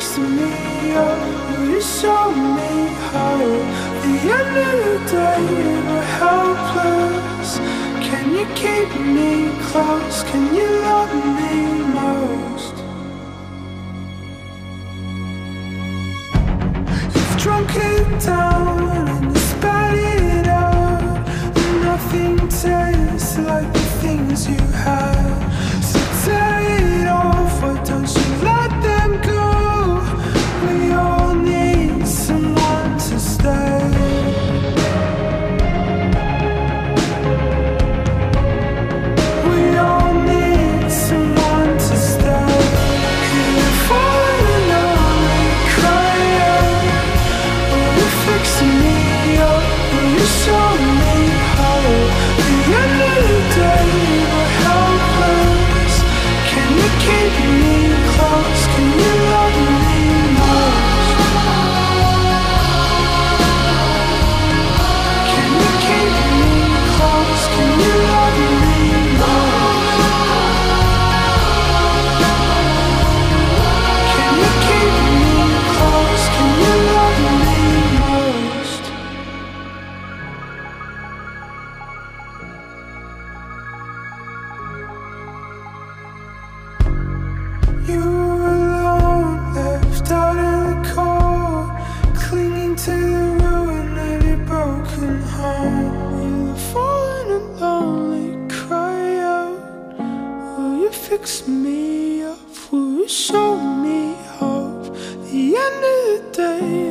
fix me up? Will you show me how? The end of the day, we're helpless. Can you keep me close? Can you love me most? You've drunk it down and you spat it out, and nothing tastes like the things you had. So tear it off, why don't you let them go? We all need someone to stay. We all need someone to stay. You're falling only crying. Will you fix me up? Will you show me how? The end of the day, we're helpless. Can you keep me close? Can you love me most? Can you keep me close? Can you love me most? Can you keep me close? Can you love me most? You were alone, left out in the cold, clinging to the ruin of your broken home. You were falling and lonely, cry out. Will you fix me up? Will you show me hope? The end of the day,